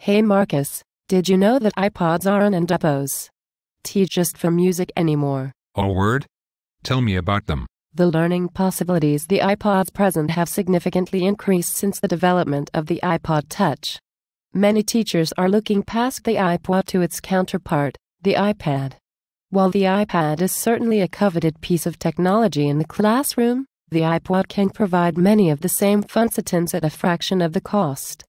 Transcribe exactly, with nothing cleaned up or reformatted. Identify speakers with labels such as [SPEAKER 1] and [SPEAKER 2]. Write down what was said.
[SPEAKER 1] Hey Marcus, did you know that iPods aren't and ipods just for music anymore?
[SPEAKER 2] Oh, word? Tell me about them.
[SPEAKER 1] The learning possibilities the iPods present have significantly increased since the development of the iPod Touch. Many teachers are looking past the iPod to its counterpart, the iPad. While the iPad is certainly a coveted piece of technology in the classroom, the iPod can provide many of the same functions at a fraction of the cost.